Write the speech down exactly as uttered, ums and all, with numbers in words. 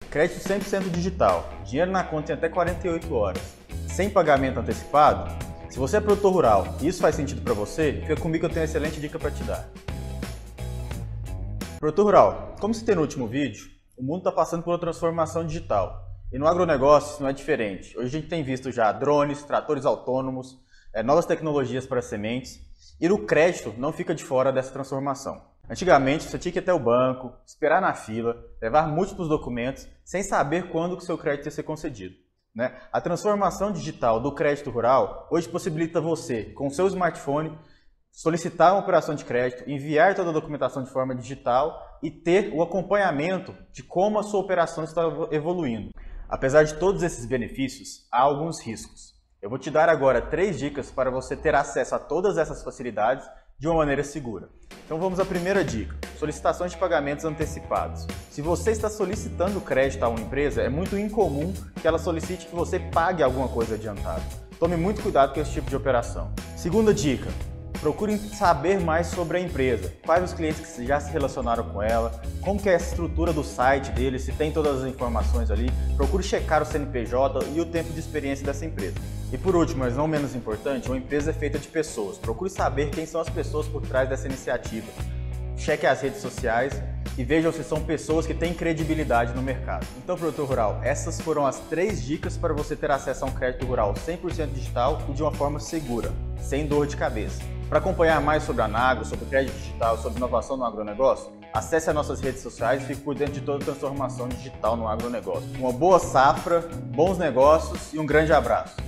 Crédito cem por cento digital, dinheiro na conta em até quarenta e oito horas, sem pagamento antecipado. Se você é produtor rural e isso faz sentido para você, fica comigo que eu tenho uma excelente dica para te dar. Produtor rural, como citei no último vídeo, o mundo está passando por uma transformação digital. E no agronegócio isso não é diferente. Hoje a gente tem visto já drones, tratores autônomos, é, novas tecnologias para sementes. E o crédito não fica de fora dessa transformação. Antigamente você tinha que ir até o banco, esperar na fila, levar múltiplos documentos, sem saber quando que o seu crédito ia ser concedido. Né? A transformação digital do crédito rural hoje possibilita você, com o seu smartphone, solicitar uma operação de crédito, enviar toda a documentação de forma digital e ter o acompanhamento de como a sua operação está evoluindo. Apesar de todos esses benefícios, há alguns riscos. Eu vou te dar agora três dicas para você ter acesso a todas essas facilidades de uma maneira segura. Então vamos à primeira dica, solicitações de pagamentos antecipados. Se você está solicitando crédito a uma empresa, é muito incomum que ela solicite que você pague alguma coisa adiantado. Tome muito cuidado com esse tipo de operação. Segunda dica, procure saber mais sobre a empresa, quais os clientes que já se relacionaram com ela, como que é a estrutura do site dele, se tem todas as informações ali. Procure checar o C N P J e o tempo de experiência dessa empresa. E por último, mas não menos importante, uma empresa é feita de pessoas. Procure saber quem são as pessoas por trás dessa iniciativa. Cheque as redes sociais e vejam se são pessoas que têm credibilidade no mercado. Então, produtor rural, essas foram as três dicas para você ter acesso a um crédito rural cem por cento digital e de uma forma segura, sem dor de cabeça. Para acompanhar mais sobre a Anagro, sobre crédito digital, sobre inovação no agronegócio, acesse as nossas redes sociais e fique por dentro de toda a transformação digital no agronegócio. Uma boa safra, bons negócios e um grande abraço!